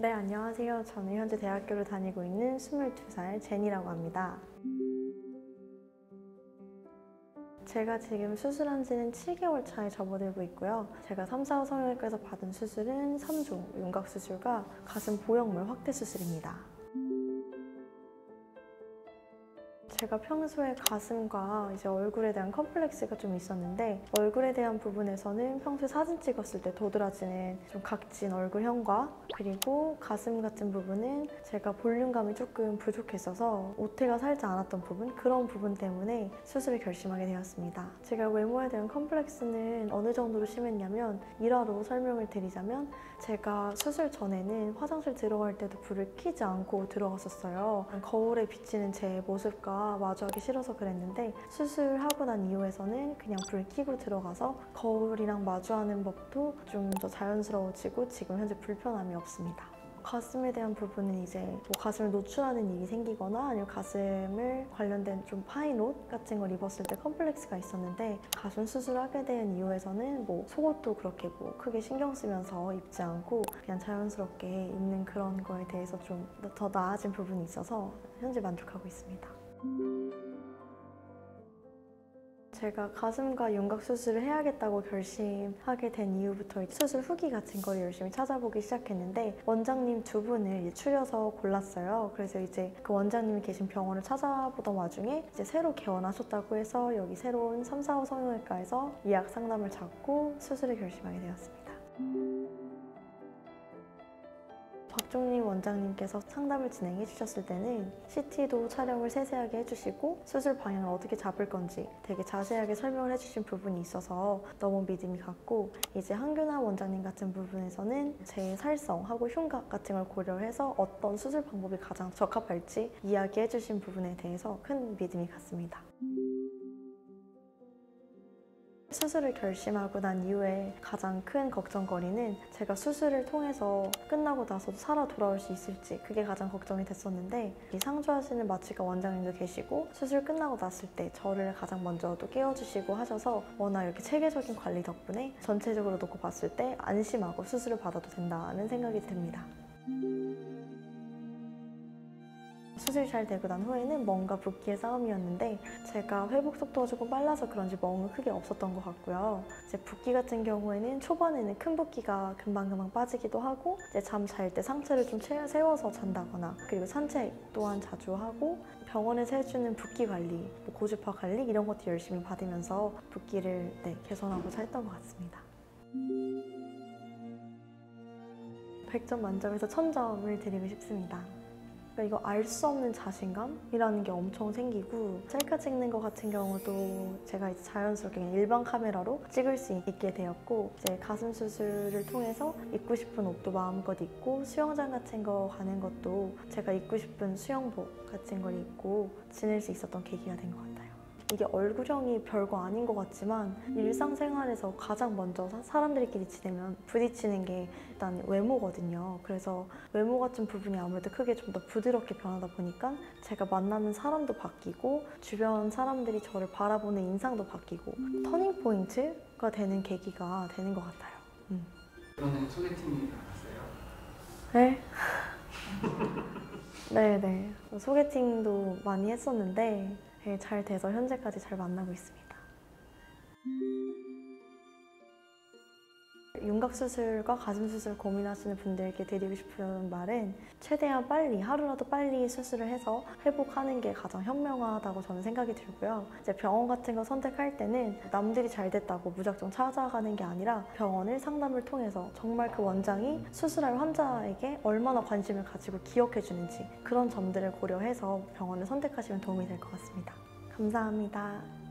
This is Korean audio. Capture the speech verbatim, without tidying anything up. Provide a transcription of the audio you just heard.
네, 안녕하세요. 저는 현재 대학교를 다니고 있는 스물두 살 제니라고 합니다. 제가 지금 수술한 지는 칠 개월 차에 접어들고 있고요. 제가 삼, 사 호 성형외과에서 받은 수술은 삼 종 윤곽 수술과 가슴 보형물 확대 수술입니다. 제가 평소에 가슴과 이제 얼굴에 대한 컴플렉스가 좀 있었는데 얼굴에 대한 부분에서는 평소에 사진 찍었을 때 도드라지는 좀 각진 얼굴형과 그리고 가슴 같은 부분은 제가 볼륨감이 조금 부족했어서 오태가 살지 않았던 부분 그런 부분 때문에 수술을 결심하게 되었습니다. 제가 외모에 대한 컴플렉스는 어느 정도로 심했냐면 일화로 설명을 드리자면 제가 수술 전에는 화장실 들어갈 때도 불을 켜지 않고 들어갔었어요. 거울에 비치는 제 모습과 마주하기 싫어서 그랬는데 수술하고 난 이후에서는 그냥 불 켜고 들어가서 거울이랑 마주하는 법도 좀 더 자연스러워지고 지금 현재 불편함이 없습니다. 가슴에 대한 부분은 이제 뭐 가슴을 노출하는 일이 생기거나 아니면 가슴을 관련된 좀 파인 옷 같은 걸 입었을 때 컴플렉스가 있었는데 가슴 수술하게 된 이후에서는 뭐 속옷도 그렇게 뭐 크게 신경 쓰면서 입지 않고 그냥 자연스럽게 입는 그런 거에 대해서 좀 더 나아진 부분이 있어서 현재 만족하고 있습니다. 제가 가슴과 윤곽 수술을 해야겠다고 결심하게 된 이후부터 수술 후기 같은 걸 열심히 찾아보기 시작했는데 원장님 두 분을 추려서 골랐어요. 그래서 이제 그 원장님이 계신 병원을 찾아보던 와중에 이제 새로 개원하셨다고 해서 여기 새로운 삼, 사 호 성형외과에서 예약 상담을 잡고 수술을 결심하게 되었습니다. 박종림 원장님께서 상담을 진행해 주셨을 때는 씨티도 촬영을 세세하게 해주시고 수술 방향을 어떻게 잡을 건지 되게 자세하게 설명을 해주신 부분이 있어서 너무 믿음이 갔고 이제 한균아 원장님 같은 부분에서는 제 살성하고 흉곽 같은 걸 고려해서 어떤 수술 방법이 가장 적합할지 이야기해 주신 부분에 대해서 큰 믿음이 갔습니다. 수술을 결심하고 난 이후에 가장 큰 걱정거리는 제가 수술을 통해서 끝나고 나서도 살아 돌아올 수 있을지 그게 가장 걱정이 됐었는데 이 상주하시는 마취과 원장님도 계시고 수술 끝나고 났을 때 저를 가장 먼저 또 깨워주시고 하셔서 워낙 이렇게 체계적인 관리 덕분에 전체적으로 놓고 봤을 때 안심하고 수술을 받아도 된다는 생각이 듭니다. 수술이 잘 되고 난 후에는 멍과 붓기의 싸움이었는데 제가 회복 속도가 조금 빨라서 그런지 멍은 크게 없었던 것 같고요. 이제 붓기 같은 경우에는 초반에는 큰 붓기가 금방금방 빠지기도 하고 이제 잠 잘 때 상체를 좀 세워서 잔다거나 그리고 산책 또한 자주 하고 병원에서 해주는 붓기 관리, 뭐 고주파 관리 이런 것도 열심히 받으면서 붓기를 네, 개선하고자 했던 것 같습니다. 백 점 만점에서 천 점을 드리고 싶습니다. 그러니까 이거 알 수 없는 자신감이라는 게 엄청 생기고 셀카 찍는 거 같은 경우도 제가 이제 자연스럽게 그냥 일반 카메라로 찍을 수 있게 되었고 이제 가슴 수술을 통해서 입고 싶은 옷도 마음껏 입고 수영장 같은 거 가는 것도 제가 입고 싶은 수영복 같은 걸 입고 지낼 수 있었던 계기가 된 것 같아요. 이게 얼굴형이 별거 아닌 것 같지만 일상생활에서 가장 먼저 사람들끼리 지내면 부딪히는 게 일단 외모거든요. 그래서 외모 같은 부분이 아무래도 크게 좀 더 부드럽게 변하다 보니까 제가 만나는 사람도 바뀌고 주변 사람들이 저를 바라보는 인상도 바뀌고 터닝 포인트가 되는 계기가 되는 것 같아요. 음. 이번에 소개팅 나갔어요? 네? 네네. 소개팅도 많이 했었는데 네, 잘 돼서 현재까지 잘 만나고 있습니다. 윤곽 수술과 가슴 수술 고민하시는 분들께 드리고 싶은 말은 최대한 빨리, 하루라도 빨리 수술을 해서 회복하는 게 가장 현명하다고 저는 생각이 들고요. 이제 병원 같은 거 선택할 때는 남들이 잘 됐다고 무작정 찾아가는 게 아니라 병원을 상담을 통해서 정말 그 원장이 수술할 환자에게 얼마나 관심을 가지고 기억해 주는지 그런 점들을 고려해서 병원을 선택하시면 도움이 될 것 같습니다. 감사합니다.